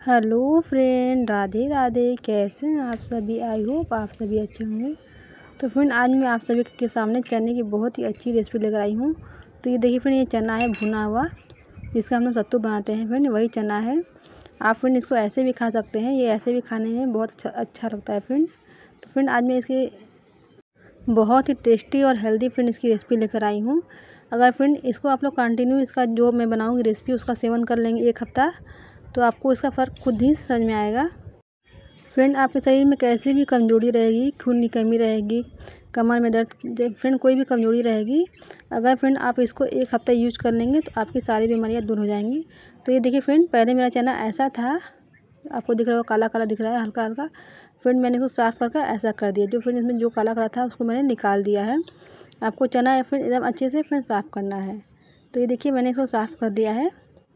Hello friend, Radhe Radhe. कैसे हैं आप सभी? आई होप आप सभी अच्छे होंगे। तो फ्रेंड, आज मैं आप सभी के सामने चने की बहुत ही अच्छी रेसिपी लेकर आई हूँ। तो ये देखिए फ्रेंड, ये चना है भुना हुआ, जिसका हम लोग सत्तू बनाते हैं। फ्रेंड, वही चना है। आप फ्रेंड इसको ऐसे भी खा सकते हैं, ये ऐसे भी खाने में बहुत अच्छा लगता है फ्रेंड। तो फ्रेंड, आज मैं इसकी बहुत ही टेस्टी और हेल्दी फ्रेंड इसकी रेसिपी लेकर आई हूँ। अगर फ्रेंड इसको आप लोग कंटिन्यू इसका जो मैं बनाऊँगी रेसिपी उसका सेवन कर लेंगे 1 हफ्ता, तो आपको इसका फ़र्क खुद ही समझ में आएगा। फ्रेंड, आपके शरीर में कैसी भी कमज़ोरी रहेगी, खून की कमी रहेगी, कमर में दर्द, फ्रेंड कोई भी कमज़ोरी रहेगी, अगर फ्रेंड आप इसको 1 हफ्ता यूज कर लेंगे तो आपकी सारी बीमारियां दूर हो जाएंगी। तो ये देखिए फ्रेंड, पहले मेरा चना ऐसा था, आपको दिख रहा होगा काला काला दिख रहा है हल्का हल्का। फ्रेंड, मैंने इसको साफ़ करके ऐसा कर दिया। जो फ्रेंड इसमें जो काला काला था उसको मैंने निकाल दिया है। आपको चना फ्रेंड एकदम अच्छे से फ्रेंड साफ़ करना है। तो ये देखिए मैंने इसको साफ़ कर दिया है।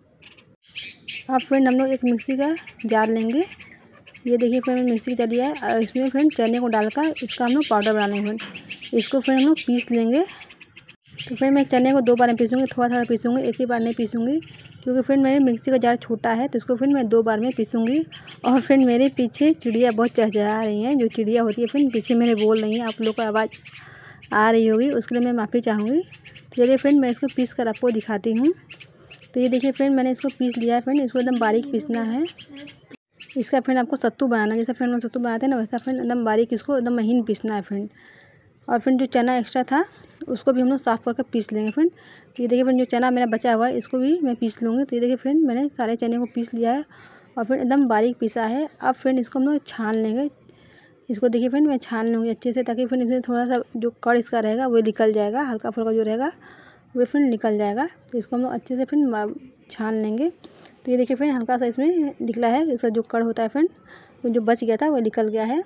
अब फ्रेंड हम लोग एक मिक्सी का जार लेंगे। ये देखिए फ्रेंड, मिक्सी का जार लिया है और इसमें फ्रेंड चने को डालकर इसका हम लोग पाउडर बना लेंगे। फ्रेंड इसको फ्रेंड हम लोग पीस लेंगे। तो फ्रेंड मैं चने को 2 बार में पीसूँगी, थोड़ा थोड़ा पीसूँगी, एक ही बार नहीं पीसूँगी, क्योंकि फ्रेंड मेरे मिक्सी का जार छोटा है। तो इसको फ्रेंड मैं 2 बार में पीसूँगी। और फ्रेंड मेरे पीछे चिड़िया बहुत चहचहा रही हैं। जो चिड़िया होती है फ्रेंड पीछे मेरे बोल रही हैं, आप लोग को आवाज़ आ रही होगी, उसके लिए मैं माफ़ी चाहूँगी। तो चलिए फ्रेंड, मैं इसको पीस कर आपको दिखाती हूँ। तो ये देखिए फ्रेंड, मैंने इसको पीस लिया है। फ्रेंड इसको एकदम बारीक पीसना है। इसका फ्रेंड आपको सत्तू बनाना है, जैसा फ्रेंड हम सत्तू बनाते हैं ना, वैसा फ्रेंड एकदम बारीक इसको एकदम महीन पीसना है फ्रेंड। और फ्रेंड जो चना एक्स्ट्रा था उसको भी हम लोग साफ़ करके पीस लेंगे फ्रेंड। तो ये देखिए फ्रेंड, जो चना मेरा बचा हुआ है इसको भी मैं पीस लूँगी। तो ये देखिए फ्रेंड, मैंने सारे चने को पीस लिया है और फिर एकदम बारीक पीसा है। अब फ्रेंड इसको हम लोग छान लेंगे। इसको देखिए फ्रेंड, मैं छान लूँगी अच्छे से, ताकि फ्रेंड इसमें थोड़ा सा जो कड़ इसका रहेगा वो निकल जाएगा, हल्का फुल्का जो रहेगा वो फ्रेंड निकल जाएगा। तो इसको हम लोग अच्छे से फ्रेंड छान लेंगे। तो ये देखिए फ्रेंड, हल्का सा इसमें निकला है, इसका जो कड़ होता है फ्रेंड, वो जो बच गया था वो निकल गया है।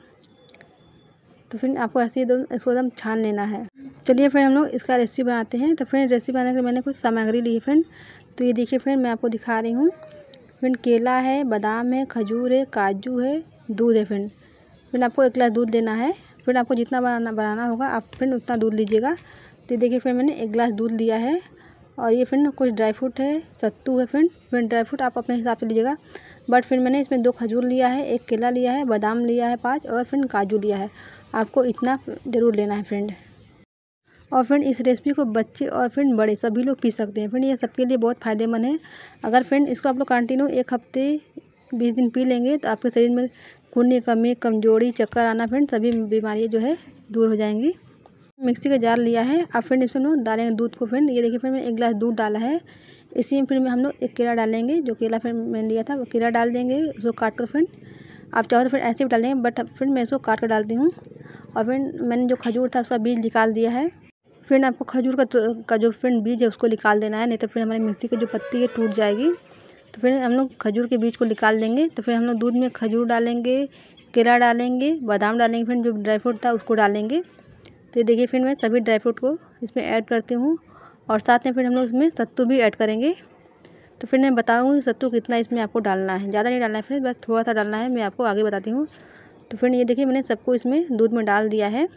तो फ्रेंड आपको ऐसे ही इसको एकदम छान लेना है। चलिए फ्रेंड, हम लोग इसका रेसिपी बनाते हैं। तो फ्रेंड रेसिपी बनाने के लिए मैंने कुछ सामग्री ली है फ्रेंड। तो ये देखिए फ्रेंड, मैं आपको दिखा रही हूँ। फ्रेंड केला है, बादाम है, खजूर है, काजू है, दूध है फ्रेंड। फ्रेंड आपको 1 गिलास दूध लेना है। फ्रेंड आपको जितना बनाना होगा आप फ्रेंड उतना दूध लीजिएगा। तो ये देखिए फ्रेंड, मैंने 1 गिलास दूध लिया है। और ये फ्रेंड कुछ ड्राई फ्रूट है, सत्तू है फ्रेंड ड्राई फ्रूट आप अपने हिसाब से लीजिएगा। बट फ्रेंड मैंने इसमें 2 खजूर लिया है, 1 केला लिया है, बादाम लिया है 5 और फ्रेंड काजू लिया है। आपको इतना ज़रूर लेना है फ्रेंड। और फ्रेंड इस रेसिपी को बच्चे और फ्रेंड बड़े सभी लोग पी सकते हैं फ्रेंड, ये सबके लिए बहुत फ़ायदेमंद है। अगर फ्रेंड इसको आप लोग कंटिन्यू 1 हफ्ते 20 दिन पी लेंगे तो आपके शरीर में खून की कमी, कमजोरी, चक्कर आना फ्रेंड सभी बीमारियाँ जो है दूर हो जाएंगी। मिक्सी का जार लिया है। अब फ्रेंड इसमें हम लोग डालेंगे दूध को फ्रेंड। ये देखिए फ्रेंड, मैं 1 गिलास दूध डाला है। इसी में फिर हम लोग 1 केला डालेंगे। जो केला फ्रेंड मैंने लिया था वो केला डाल देंगे, उसको काट कर फ्रेंड। आप चाहो तो फ्रेंड ऐसे भी डाल देंगे, बट फ्रेंड मैं इसको काट कर डालती हूँ। और फ्रेंड मैंने जो खजूर था उसका बीज निकाल दिया है। फ्रेंड आपको खजूर का जो फ्रेंड बीज है उसको निकाल देना है, नहीं तो फिर हमारी मिक्सी की जो पत्ती है टूट जाएगी। तो फिर हम लोग खजूर के बीज को निकाल देंगे। तो फिर हम लोग दूध में खजूर डालेंगे, केला डालेंगे, बादाम डालेंगे, फ्रेंड जो ड्राई फ्रूट था उसको डालेंगे। तो ये देखिए फ्रेंड, मैं सभी ड्राई फ्रूट को इसमें ऐड करती हूँ। और साथ में फिर हम लोग इसमें सत्तू भी ऐड करेंगे। तो फिर मैं बताऊँगी सत्तू कितना इसमें आपको डालना है, ज़्यादा नहीं डालना है फ्रेंड, बस थोड़ा सा डालना है, मैं आपको आगे बताती हूँ। तो फ्रेंड ये देखिए मैंने सबको इसमें दूध में डाल दिया है।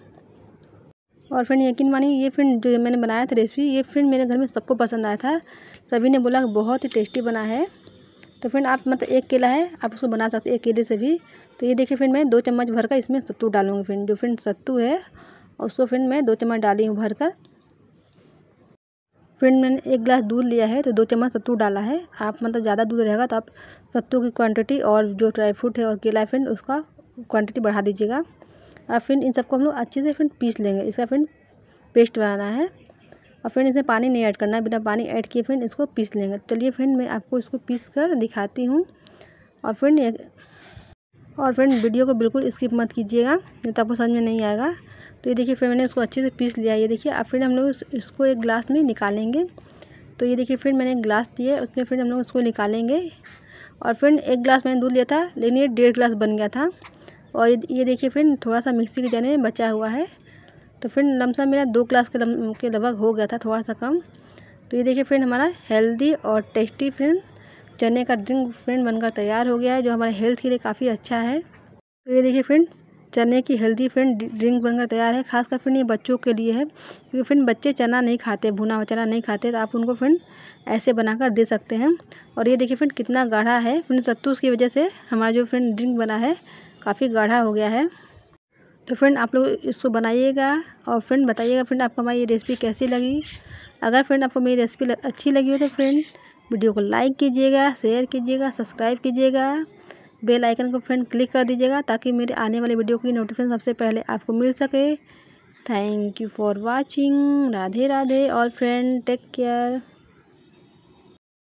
और फ्रेंड यकीन मानिए, ये फ्रेंड जो मैंने बनाया था रेसिपी, ये फ्रेंड मेरे घर में सबको पसंद आया था। सभी ने बोला बहुत ही टेस्टी बना है। तो फ्रेंड आप मतलब 1 केला है, आप उसको बना सकते हैं 1 केले से भी। तो ये देखिए फ्रेंड, मैं 2 चम्मच भर कर इसमें सत्तू डालूँगी फ्रेंड। जो फ्रेंड सत्तू है उसको फ्रेंड मैं 2 चम्मच डाली हूँ भर कर। फ्रेंड मैंने 1 गिलास दूध लिया है तो 2 चम्मच सत्तू डाला है। आप मतलब ज़्यादा दूध रहेगा तो आप सत्तू की क्वांटिटी और जो ड्राई फ्रूट है और केला है फ्रेंड उसका क्वांटिटी बढ़ा दीजिएगा। अब फ्रेंड इन सबको हम लोग अच्छे से फ्रेंड पीस लेंगे। इसका फ्रेंड पेस्ट बनाना है। और फ्रेंड इसमें पानी नहीं ऐड करना है, बिना पानी ऐड किए फ्रेंड इसको पीस लेंगे। चलिए फ्रेंड मैं आपको इसको पीस कर दिखाती हूँ। और फ्रेंड वीडियो को बिल्कुल स्किप मत कीजिएगा, नहीं तो आपको समझ में नहीं आएगा। तो ये देखिए फ्रेंड, मैंने इसको अच्छे से पीस लिया। ये देखिए अब फ्रेंड हम लोग इसको 1 गिलास में निकालेंगे। तो ये देखिए फ्रेंड, मैंने 1 गिलास दिया है, उसमें फ्रेंड हम लोग उसको निकालेंगे। और फ्रेंड 1 गिलास मैंने दूध लिया था, लेकिन ये 1.5 गिलास बन गया था। और ये देखिए फ्रेंड, थोड़ा सा मिक्सी के जाने में बचा हुआ है। तो फ्रेंड लमसम मेरा 2 गिलास के लगभग हो गया था, थोड़ा सा कम। तो ये देखिए फ्रेंड, हमारा हेल्दी और टेस्टी फ्रेंड चने का ड्रिंक फ्रेंड बनकर तैयार हो गया है, जो हमारे हेल्थ के लिए काफ़ी अच्छा है। तो ये देखिए फ्रेंड, चने की हेल्दी फ्रेंड ड्रिंक बनकर तैयार है। खासकर फ्रेंड ये बच्चों के लिए है, क्योंकि फ्रेंड बच्चे चना नहीं खाते, भुना हुआ चना नहीं खाते, तो आप उनको फ्रेंड ऐसे बनाकर दे सकते हैं। और ये देखिए फ्रेंड कितना गाढ़ा है फ्रेंड, सत्तू की वजह से हमारा जो फ्रेंड ड्रिंक बना है काफ़ी गाढ़ा हो गया है। तो फ्रेंड आप लोग इसको बनाइएगा और फ्रेंड बताइएगा फ्रेंड आपको हमारी ये रेसिपी कैसी लगी। अगर फ्रेंड आपको मेरी रेसिपी अच्छी लगी हो तो फ्रेंड वीडियो को लाइक कीजिएगा, शेयर कीजिएगा, सब्सक्राइब कीजिएगा, बेल आइकन को फ्रेंड क्लिक कर दीजिएगा ताकि मेरे आने वाले वीडियो की नोटिफिकेशन सबसे पहले आपको मिल सके। Thank you for watching. Radhe Radhe all friend, take care.